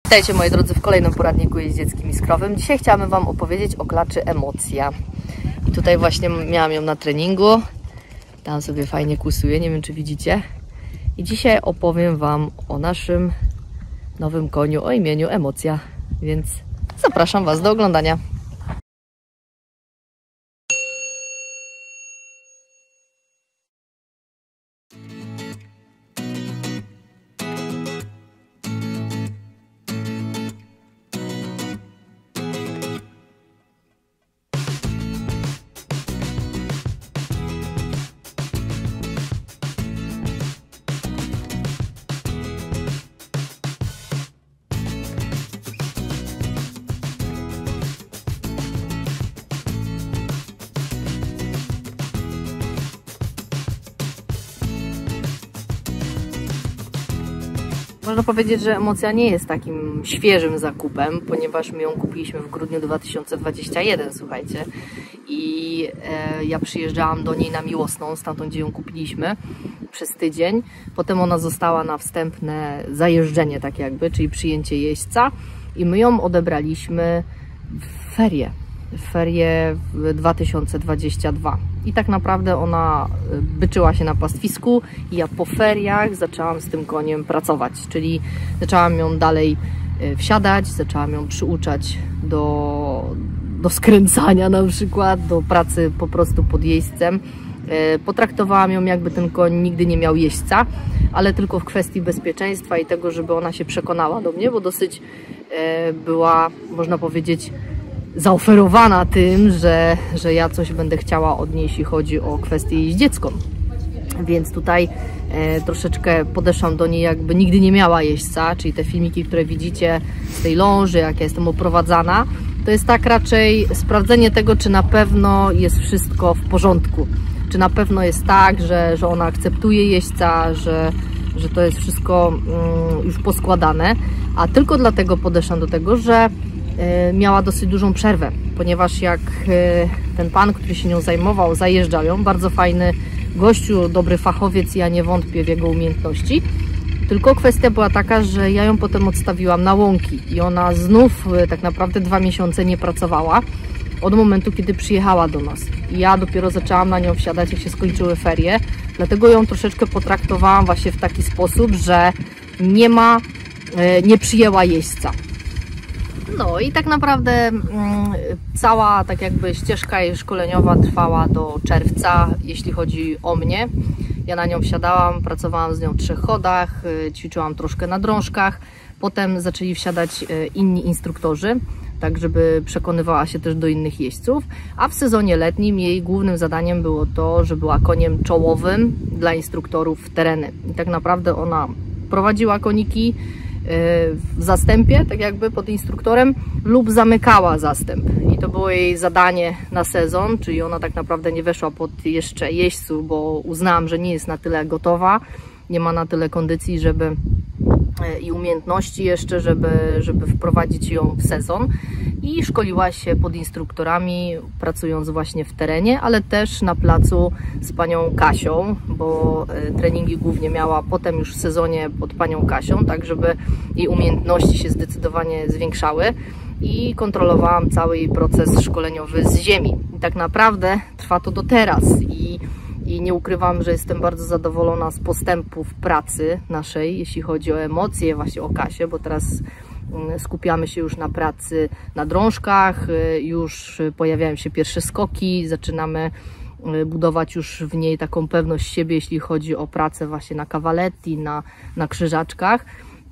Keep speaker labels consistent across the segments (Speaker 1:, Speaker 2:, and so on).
Speaker 1: Witajcie moi drodzy w kolejnym poradniku jeździeckim i skrowym. Dzisiaj chciałabym Wam opowiedzieć o klaczy Emocja. I tutaj właśnie miałam ją na treningu. Tam sobie fajnie kłusuje, nie wiem czy widzicie. I dzisiaj opowiem Wam o naszym nowym koniu o imieniu Emocja. Więc zapraszam Was do oglądania. Można powiedzieć, że Emocja nie jest takim świeżym zakupem, ponieważ my ją kupiliśmy w grudniu 2021, słuchajcie. I ja przyjeżdżałam do niej na Miłosną, stamtąd gdzie ją kupiliśmy, przez tydzień. Potem ona została na wstępne zajeżdżenie, tak jakby, czyli przyjęcie jeźdźca. I my ją odebraliśmy w ferie 2022. I tak naprawdę ona byczyła się na pastwisku i ja po feriach zaczęłam z tym koniem pracować, czyli zaczęłam ją dalej wsiadać, zaczęłam ją przyuczać do skręcania na przykład, do pracy po prostu pod jeźdźcem. Potraktowałam ją jakby ten koń nigdy nie miał jeźdźca, ale tylko w kwestii bezpieczeństwa i tego, żeby ona się przekonała do mnie, bo dosyć była, można powiedzieć, zaoferowana tym, że ja coś będę chciała od niej, jeśli chodzi o kwestię jeździecką. Więc tutaj troszeczkę podeszłam do niej, jakby nigdy nie miała jeźdźca, czyli te filmiki, które widzicie z tej ląży, jak ja jestem oprowadzana, to jest tak raczej sprawdzenie tego, czy na pewno jest wszystko w porządku. Czy na pewno jest tak, że ona akceptuje jeźdźca, że to jest wszystko już poskładane. A tylko dlatego podeszłam do tego, że miała dosyć dużą przerwę, ponieważ jak ten pan, który się nią zajmował, zajeżdżał ją, bardzo fajny gościu, dobry fachowiec, ja nie wątpię w jego umiejętności, tylko kwestia była taka, że ja ją potem odstawiłam na łąki i ona znów tak naprawdę 2 miesiące nie pracowała od momentu, kiedy przyjechała do nas. I ja dopiero zaczęłam na nią wsiadać, jak się skończyły ferie, dlatego ją troszeczkę potraktowałam właśnie w taki sposób, że nie przyjęła jeźdźca. No i tak naprawdę cała tak jakby ścieżka jej szkoleniowa trwała do czerwca, jeśli chodzi o mnie. Ja na nią wsiadałam, pracowałam z nią w 3 chodach, ćwiczyłam troszkę na drążkach. Potem zaczęli wsiadać inni instruktorzy, tak żeby przekonywała się też do innych jeźdźców. A w sezonie letnim jej głównym zadaniem było to, że była koniem czołowym dla instruktorów w tereny. I tak naprawdę ona prowadziła koniki w zastępie, tak jakby pod instruktorem, lub zamykała zastęp. I to było jej zadanie na sezon, czyli ona tak naprawdę nie weszła pod jeszcze jeźdźców, bo uznałam, że nie jest na tyle gotowa, nie ma na tyle kondycji, i umiejętności jeszcze, żeby wprowadzić ją w sezon. I szkoliła się pod instruktorami, pracując właśnie w terenie, ale też na placu z panią Kasią, bo treningi głównie miała potem już w sezonie pod panią Kasią, tak żeby jej umiejętności się zdecydowanie zwiększały. I kontrolowałam cały jej proces szkoleniowy z ziemi. I tak naprawdę trwa to do teraz. I nie ukrywam, że jestem bardzo zadowolona z postępów pracy naszej, jeśli chodzi o emocje, właśnie o Kasię, bo teraz skupiamy się już na pracy na drążkach, już pojawiają się pierwsze skoki, zaczynamy budować już w niej taką pewność siebie, jeśli chodzi o pracę właśnie na cavaletti, na krzyżaczkach.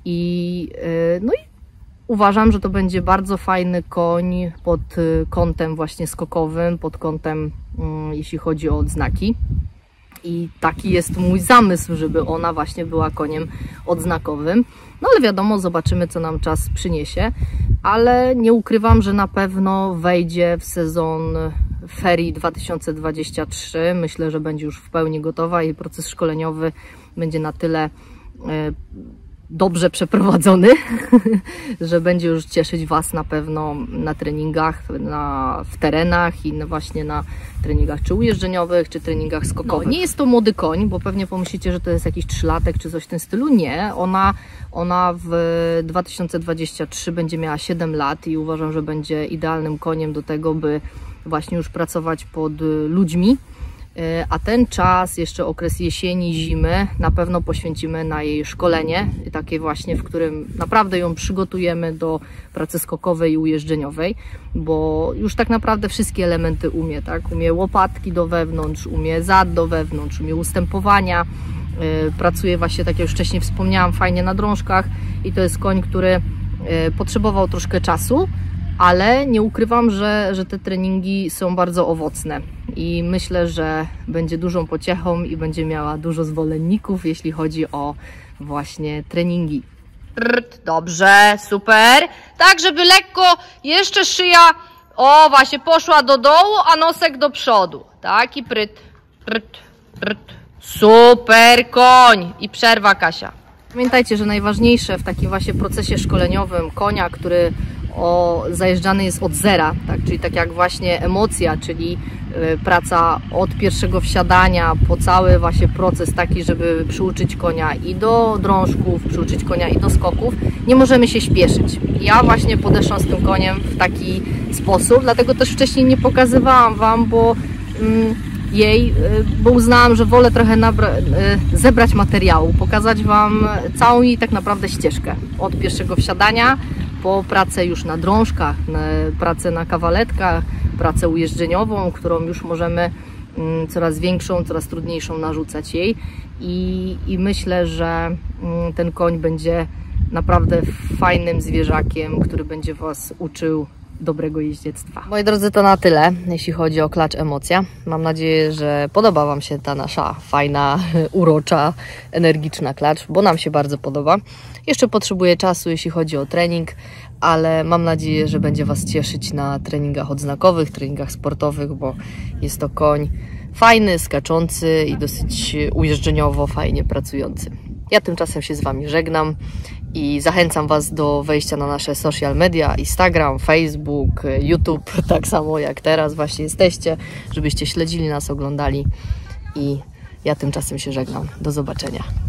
Speaker 1: No i uważam, że to będzie bardzo fajny koń pod kątem właśnie skokowym, pod kątem jeśli chodzi o odznaki. I taki jest mój zamysł, żeby ona właśnie była koniem odznakowym. No ale wiadomo, zobaczymy, co nam czas przyniesie. Ale nie ukrywam, że na pewno wejdzie w sezon ferii 2023. Myślę, że będzie już w pełni gotowa i proces szkoleniowy będzie na tyle dobrze przeprowadzony, że będzie już cieszyć Was na pewno na treningach, w terenach i właśnie na treningach czy ujeżdżeniowych, czy treningach skokowych. No, nie jest to młody koń, bo pewnie pomyślicie, że to jest jakiś 3-latek czy coś w tym stylu. Nie, ona w 2023 będzie miała 7 lat i uważam, że będzie idealnym koniem do tego, by właśnie już pracować pod ludźmi. A ten czas, jeszcze okres jesieni, zimy, na pewno poświęcimy na jej szkolenie, takie właśnie, w którym naprawdę ją przygotujemy do pracy skokowej i ujeżdżeniowej, bo już tak naprawdę wszystkie elementy umie, tak? Umie łopatki do wewnątrz, umie zad do wewnątrz, umie ustępowania, pracuje właśnie, tak jak już wcześniej wspomniałam, fajnie na drążkach i to jest koń, który potrzebował troszkę czasu, ale nie ukrywam, że te treningi są bardzo owocne i myślę, że będzie dużą pociechą i będzie miała dużo zwolenników, jeśli chodzi o właśnie treningi. Dobrze, super. Tak, żeby lekko jeszcze szyja, o właśnie, poszła do dołu, a nosek do przodu. Tak, i pryt. Super koń. I przerwa, Kasia. Pamiętajcie, że najważniejsze w takim właśnie procesie szkoleniowym konia, który zajeżdżany jest od zera, tak? Czyli tak jak właśnie emocja, czyli praca od pierwszego wsiadania po cały właśnie proces taki, żeby przyuczyć konia i do drążków, przyuczyć konia i do skoków, nie możemy się śpieszyć. Ja właśnie podeszłam z tym koniem w taki sposób, dlatego też wcześniej nie pokazywałam Wam, bo uznałam, że wolę trochę zebrać materiału, pokazać Wam całą jej tak naprawdę ścieżkę. Od pierwszego wsiadania po pracę już na drążkach, pracę na kawaletkach, pracę ujeżdżeniową, którą już możemy coraz większą, coraz trudniejszą narzucać jej i myślę, że ten koń będzie naprawdę fajnym zwierzakiem, który będzie Was uczył dobrego jeździectwa. Moi drodzy, to na tyle, jeśli chodzi o klacz Emocja. Mam nadzieję, że podoba Wam się ta nasza fajna, urocza, energiczna klacz, bo nam się bardzo podoba. Jeszcze potrzebuję czasu, jeśli chodzi o trening, ale mam nadzieję, że będzie Was cieszyć na treningach odznakowych, treningach sportowych, bo jest to koń fajny, skaczący i dosyć ujeżdżeniowo fajnie pracujący. Ja tymczasem się z Wami żegnam i zachęcam Was do wejścia na nasze social media, Instagram, Facebook, YouTube, tak samo jak teraz właśnie jesteście, żebyście śledzili nas, oglądali i ja tymczasem się żegnam. Do zobaczenia.